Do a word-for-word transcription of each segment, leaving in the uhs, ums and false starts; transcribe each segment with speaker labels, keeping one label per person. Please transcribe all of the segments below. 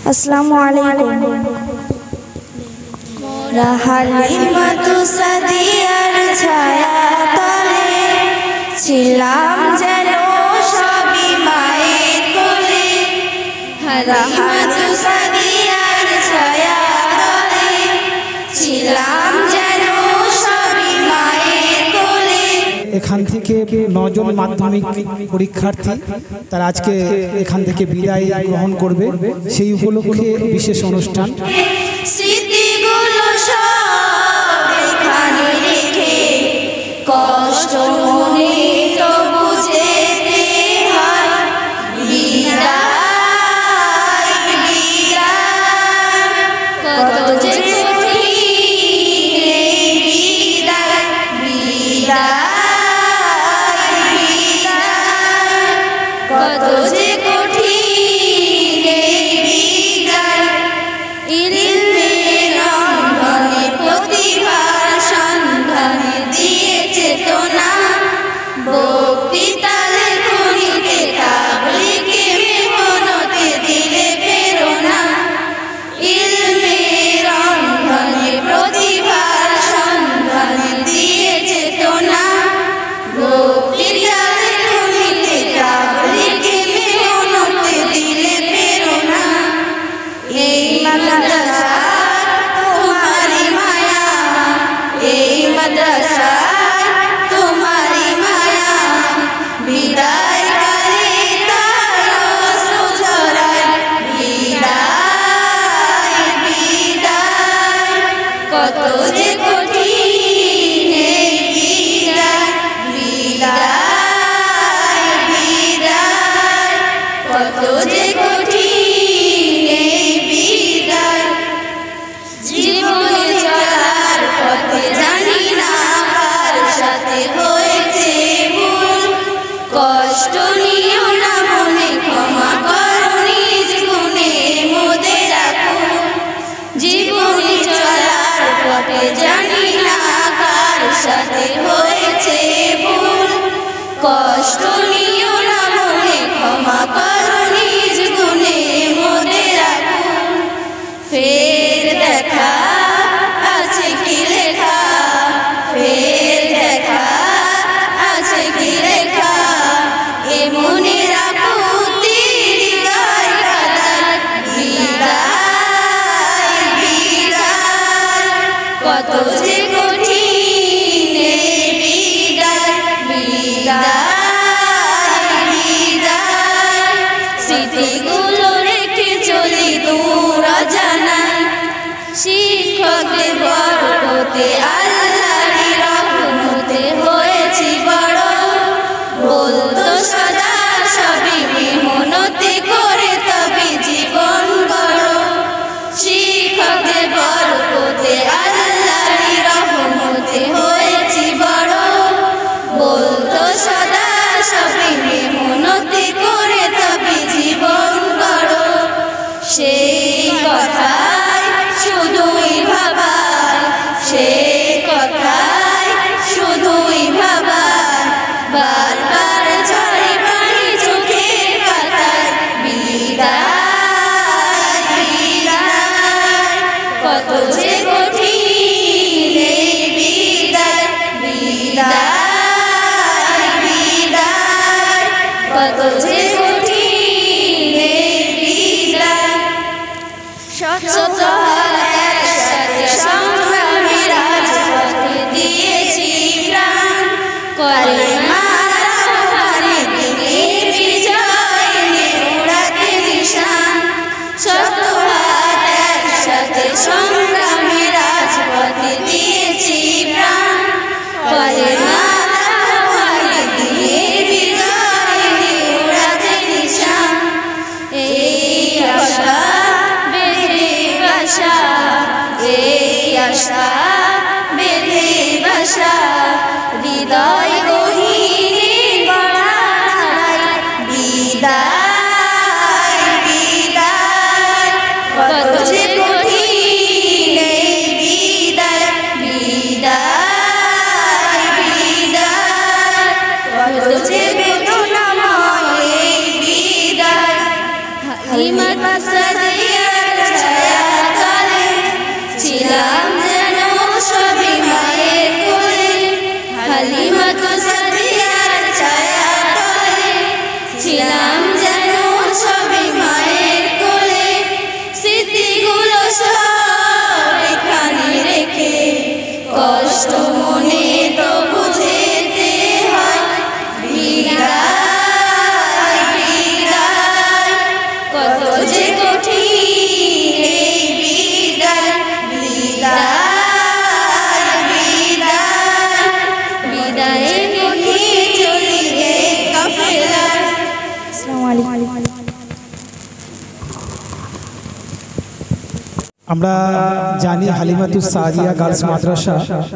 Speaker 1: अस्सलामु अलैकुम। हालिमातु सादियार छाया तले छिलाम जेन सबी मायेर कोले। हालिमातु सादियार छाया तले छिलाम जेन सबी मायेर कोले।
Speaker 2: এখান থেকে নজন মাধ্যমিক পরীক্ষার্থী তারা আজকে এখান থেকে বিদায় গ্রহণ করবে, সেই উপলক্ষে বিশেষ অনুষ্ঠান।
Speaker 1: স্মৃতিগুলো সব এখানে রেখে কষ্ট মনে তো বুঝেতে হয় বিদায় বিদায়, কত যে কঠিন এই বিদায় বিদায় বিদায়, কত যে কঠিন এই বিদায়। ইলমের অঙ্গনে প্রতিভার সন্ধানে দিয়ে চেতনা, বক্তৃতালে খনিতে তাবলীগে মেহনতে দিলে প্রেরণা। ইলমের অঙ্গনে প্রতিভার সন্ধানে দিয়ে চেতনা, বক্তৃতালে খনিতে তাবলীগে মেহনতে দিলে প্রেরণা। এই মাদ্রাসা তোমারি মায়া, এই মাদ্রাসা তোমারি মায়া, বিদায় কালে তার অশ্রু ঝরায় বিদায় বিদায়, কত যে কঠিন এই বিদায় বিদায় বিদায়, কত যে কঠিন এই বিদায়। জীবনে চলার পথে জানি না কার সাথে হয়েছে ভুল, কষ্ট নিও না মনে, ক্ষমা করো নিজ গুণে মোদের আকুল। জীবনে চলার পথে জানি না কার সাথে হয়েছে ভুল, কষ্ট নিও না মনে, ক্ষমা করো নিজ গুণে মোদের আকুল। ফের দেখা আছে কি লেখা, ফের দেখা আছে কি লেখা, এ মনের আকুতি হৃদয় কাদায় বিদায় বিদায়, কত যে কঠিন এই বিদায় বিদায় বিদায়। স্মৃতিগুলো রেখে চলি দূর অজানায়, শিক্ষকদের বরকতে আল্লাহরই রহমতে হয়েছি বড়, বলতো সদা সবই মেহনতে করে তবে জীবন গড়। শিক্ষকদের বরকতে আল্লাহরই রহমতে হয়েছি বড়, বলতো সদা সবই মেহনতে করে তবে জীবন গড়। সেই কথাই শুধুই ভাবায়, সেই কথাই শুধুই ভাবায়, বারবার ঝরে পানি চোখের পাতায় বিদায় বিদায়, কত যে কঠিন এই বিদায় বিদায় বিদায়, কত যে কঠিন এই বিদায়। শত একসাথে সংগ্রামে রাজপথে দিয়েছি প্রাণ, কলেমার আহ্বানে দিনের বিজয় এনে উড়াতে নিশান। শত হাত একসাথে সংগ্রামে রাজপথে দিয়েছি প্রাণ, কলেমার আহ্বানে দিনের বিজয় এনে উড়াতে নিশান। এই আশা বেঁধে বাসা, এই আশা বেঁধে বাসা, হৃদয় গহীনে গড়ায় বিদায় বিদায়, কত যে কঠিন এই বিদায় বিদায় বিদায়, কত যে বেদনাময় এই বিদায়। হালিমাতু সাদিয়ার
Speaker 2: আমরা জানি হালিমাতুস সাদিয়া গার্লস মাদ্রাসা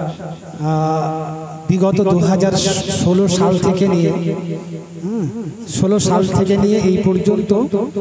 Speaker 2: বিগত দু হাজার ষোলো সাল থেকে নিয়ে ষোলো সাল থেকে নিয়ে এই পর্যন্ত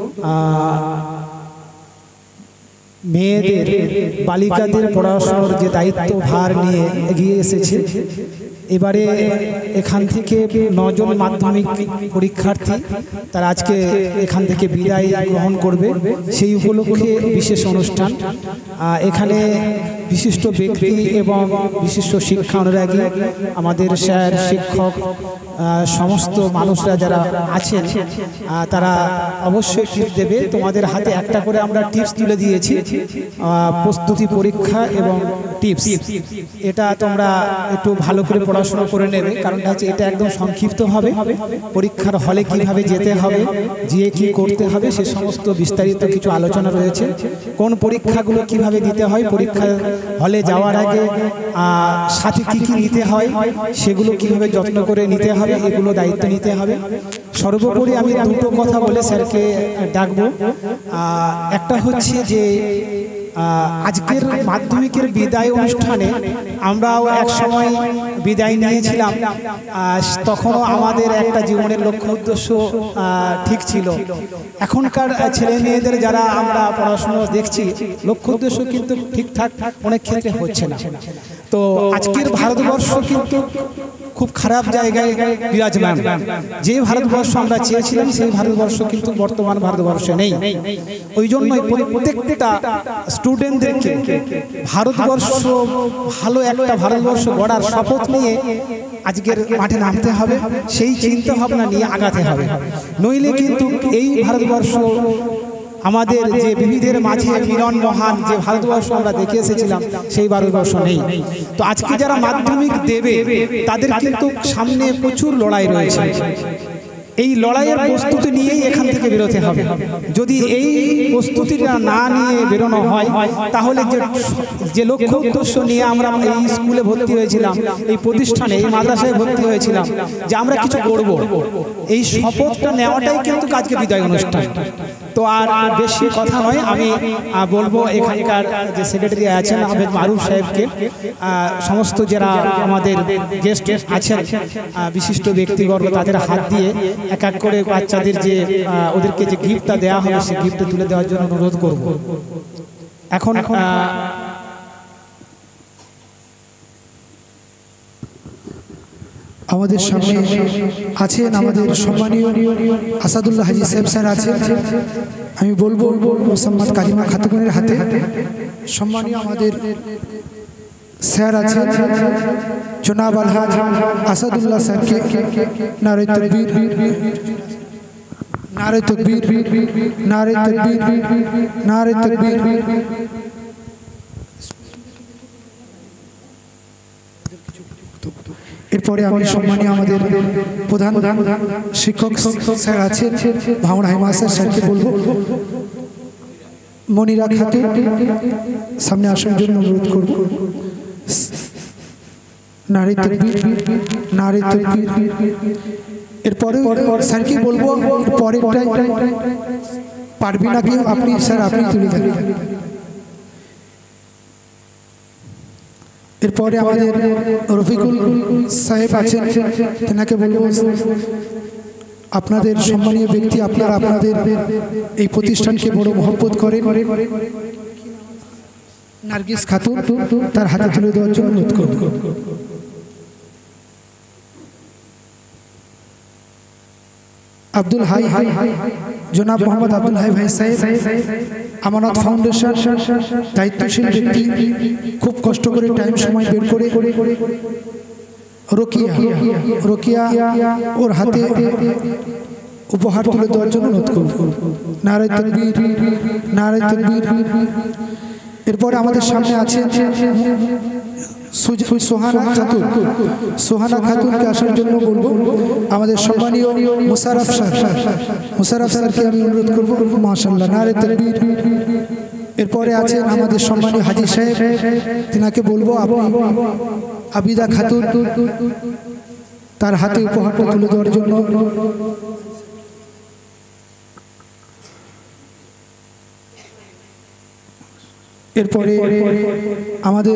Speaker 2: মেয়েদের বালিকাদের পড়াশোনার যে দায়িত্ব ভার নিয়ে এগিয়ে এসেছে। এবারে এখান থেকে নজন মাধ্যমিক পরীক্ষার্থী তারা আজকে এখান থেকে বিদায় গ্রহণ করবে, সেই উপলক্ষে বিশেষ অনুষ্ঠান। এখানে বিশিষ্ট ব্যক্তি এবং বিশিষ্ট শিক্ষা অনুরাগী আমাদের স্যার, শিক্ষক, সমস্ত মানুষরা যারা আছেন তারা অবশ্যই টিপস দেবে। তোমাদের হাতে একটা করে আমরা টিপস তুলে দিয়েছি, প্রস্তুতি পরীক্ষা এবং টিপস। এটা তোমরা একটু ভালো করে পড়াশোনা করে নেবে, কারণ হচ্ছে এটা একদম সংক্ষিপ্ত হবে। পরীক্ষার হলে কিভাবে যেতে হবে, গিয়ে কি করতে হবে, সে সমস্ত বিস্তারিত কিছু আলোচনা রয়েছে। কোন পরীক্ষাগুলো কিভাবে দিতে হয়, পরীক্ষার হলে যাওয়ার আগে সাথে কি কি নিতে হয়, সেগুলো কিভাবে যত্ন করে নিতে হবে, এগুলো দায়িত্ব নিতে হবে। সর্বোপরি আমি দুটো কথা বলে স্যারকে ডাকবো। একটা হচ্ছে যে আজকের মাধ্যমিকের বিদায় অনুষ্ঠানে আমরাও এক সময় বিদায় নিয়েছিলাম, তখনও আমাদের একটা জীবনের লক্ষ্য উদ্দেশ্য ঠিক ছিল। এখনকার ছেলে মেয়েদের যারা আমরা পড়াশুনো দেখছি, লক্ষ্য উদ্দেশ্য কিন্তু ঠিকঠাক অনেক ক্ষেত্রে হচ্ছে না। তো আজকের ভারতবর্ষ কিন্তু খুব খারাপ জায়গায় বিরাজমান। যে ভারতবর্ষ আমরা চেয়েছিলাম সেই ভারতবর্ষ কিন্তু বর্তমান ভারতবর্ষে নেই। ওই জন্যই প্রত্যেকটা স্টুডেন্টদেরকে ভারতবর্ষ ভালো একটা ভারতবর্ষ গড়ার শপথ নিয়ে আজকের মাঠে নামতে হবে, সেই চিন্তা ভাবনা নিয়ে আগাতে হবে। নইলে কিন্তু এই ভারতবর্ষ আমাদের যে বিবিধের মাঝে মিলন মহান যে ভারতবর্ষ আমরা দেখে এসেছিলাম সেই ভারতবর্ষ নেই। তো আজকে যারা মাধ্যমিক দেবে তাদের কিন্তু সামনে প্রচুর লড়াই রয়েছে। এই লড়াইয়ের প্রস্তুতি নিয়েই এখান থেকে বেরোতে হবে। যদি এই প্রস্তুতিটা না নিয়ে বেরোনো হয়, তাহলে যে যে লক্ষ্য উদ্দেশ্য নিয়ে আমরা এই স্কুলে ভর্তি হয়েছিলাম, এই প্রতিষ্ঠানে, এই মাদ্রাসায় ভর্তি হয়েছিলাম, যে আমরা কিছু করব, এই শপথটা নেওয়াটাই কিন্তু আজকে বিদায় অনুষ্ঠান। তো আর বেশি কথা নয়, আমি বলবো এখানকার যে সেক্রেটারি আছেন আহমেদ মারুফ সাহেবকে, সমস্ত যারা আমাদের গেস্ট আছেন বিশিষ্ট ব্যক্তিবর্গ, তাদের হাত দিয়ে এক এক করে বাচ্চাদের যে ওদেরকে যে গিফটটা দেওয়া হবে সেই গিফটটা তুলে দেওয়ার জন্য অনুরোধ করব। এখন
Speaker 3: আমাদের সামনে আছেন আমাদের সম্মানীয় আসাদুল্লাহ হাজি সাহেব স্যার আছেন। আমি বলবো মোসাম্মদ কালিমা খাতুনের হাতে সম্মানীয় আমাদের স্যার আছেন জনাব আলহাজ আসাদুল্লাহ স্যারকে নারে তাকবীর, নারে তাকবীর, নারে তাকবীর, নারে তাকবীর। এরপরে আমি সম্মানীয় আমাদের প্রধান শিক্ষক স্যার আছেন ভাঙড় হাইমা স্যার, স্যারকে বলবো মনিরা খাতুন সামনে আসার জন্য অনুরোধ করব। নারে তাকবীর, নারে তাকবীর। এরপরে স্যারকে বলবো পরেরটাই পারবি না কি আপনি স্যার, আপনি তুলে দেন। এরপরে আমাদের রফিকুল সাহেব আছেন, তেনাকে বলবো আপনাদের সম্মানীয় ব্যক্তি, আপনারা আপনাদের এই প্রতিষ্ঠানকে বড় মহব্বত করেন, নার্গিস খাতুন তার হাতে তুলে দেওয়ার জন্য অনুরোধ করব। আব্দুল হাই জনাব মোহাম্মদ আব্দুল হাই ভাই সাহেব, আমানত ফাউন্ডেশন দায়িত্বশীল ব্যক্তি, খুব কষ্ট করে টাইম সময় বের করে রোকিয়া রোকিয়া ওর হাতে উপহার তুলে দেওয়ার জন্য অনুরোধ করব। নারে তাকবীর, নারে তাকবীর। এরপরে আমাদের সামনে আছে সোহানা খাতুন, সোহানা খাতুনকে আসার জন্য বলবো। আমাদের সম্মানীয় মুশারফ স্যার, মুশারফ স্যারকে আমি অনুরোধ করবো। মাশাআল্লাহ, নারে তাকবীর। এরপরে আছেন আমাদের সম্মানীয় হাজি সাহেব, তিনাকে বলবো আপনি আবিদা খাতুন তার হাতে উপহারটা তুলে দেওয়ার জন্য। এরপরে আমাদের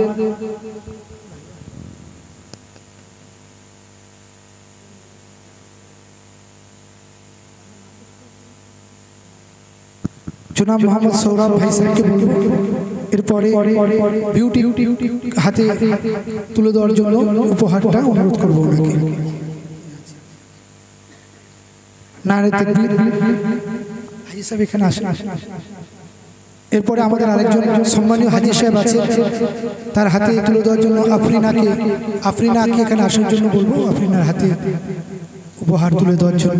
Speaker 3: জনাব মোহাম্মদ সৌরভ ভাই স্যারকে বলবো এরপরে বিউটি হাতে তুলে দেওয়ার জন্য উপহারটা অনুরোধ করবো ওনাকে। নারে তাকবীর। হাজি সাহেব এখানে আসেন। এরপরে আমাদের আরেকজন সম্মানীয় হাজি সাহেব আছে, তার হাতে তুলে দেওয়ার জন্য আফরিনাকে আফরিনাকে এখানে আসার জন্য বলবো। আফরিনার হাতে উপহার তুলে দেওয়ার জন্য।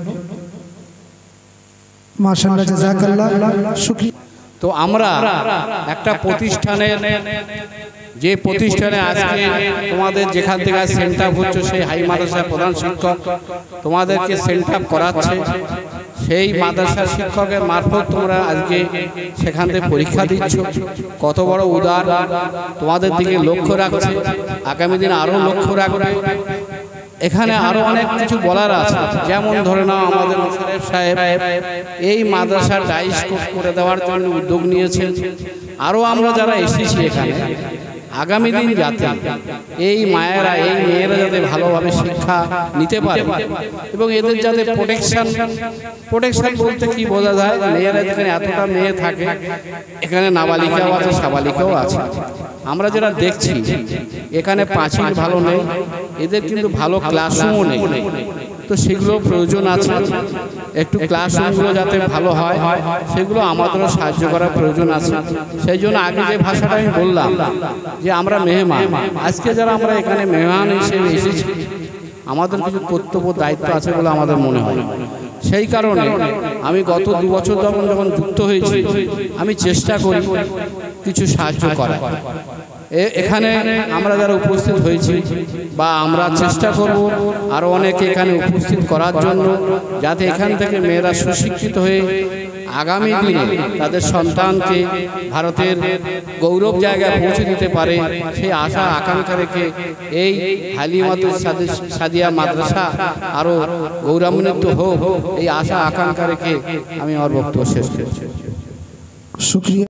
Speaker 3: মাশাআল্লাহ, জাযাকাল্লাহ, শুকরিয়া।
Speaker 4: তো আমরা একটা প্রতিষ্ঠানের যে প্রতিষ্ঠানে আজকে তোমাদের যেখান থেকে সেন্ট আপ হচ্ছে সেই হাই মাদ্রাসার প্রধান শিক্ষক তোমাদেরকে সেন্ট আপ করাচ্ছে, সেই মাদ্রাসার শিক্ষকের মারফত তোমরা আজকে সেখান থেকে পরীক্ষা দিচ্ছ। কত বড় উদার, তোমাদের দিকে লক্ষ্য রাখছে, আগামী দিনে আরও লক্ষ্য রাখবে। এখানে আরো অনেক কিছু বলার আছে, যেমন ধরে নাও আমাদের মোশাররফ সাহেব এই মাদ্রাসার ডাইস করে দেওয়ার জন্য উদ্যোগ নিয়েছেন। আরো আমরা যারা এসেছি এখানে আগামী দিন যাতে এই মায়েরা এই মেয়েরা যাতে ভালোভাবে শিক্ষা নিতে পারে এবং এদের যাতে প্রোটেকশন প্রোটেকশন বলতে কি বোঝা যায়, মেয়েরা যেখানে এতটা মেয়ে থাকে এখানে নাবালিকাও আছে সাবালিকাও আছে। আমরা যারা দেখছি এখানে পাঁচিল ভালো নেই, এদের কিন্তু ভালো ক্লাসরুমও নেই, তো সেগুলো প্রয়োজন আছে। একটু ক্লাসরুমগুলো যাতে ভালো হয় সেগুলো আমাদেরও সাহায্য করার প্রয়োজন আছে। সেই জন্য আগে যে ভাষাটা আমি বললাম যে আমরা মেহমান, আজকে যারা আমরা এখানে মেহমান হিসেবে এসেছি আমাদের কিছু কর্তব্য দায়িত্ব আছে বলে আমাদের মনে হয়। সেই কারণে আমি গত দু বছর যখন যখন যুক্ত হয়েছি আমি চেষ্টা করি কিছু সাহায্য করার। এখানে আমরা যারা উপস্থিত হয়েছি বা আমরা চেষ্টা করব আরও অনেকে এখানে উপস্থিত করার জন্য, যাতে এখান থেকে মেয়েরা সুশিক্ষিত হয়ে আগামী দিনে তাদের সন্তানকে ভারতের গৌরব জায়গায় পৌঁছে দিতে পারে, সেই আশা আকাঙ্ক্ষা রেখে এই হালিমাতুস সাদিয়া মাদ্রাসা আরও গৌরবান্বিত হোক এই আশা আকাঙ্ক্ষা রেখে আমি আমার বক্তব্য শেষ করছি।
Speaker 3: শুকরিয়া।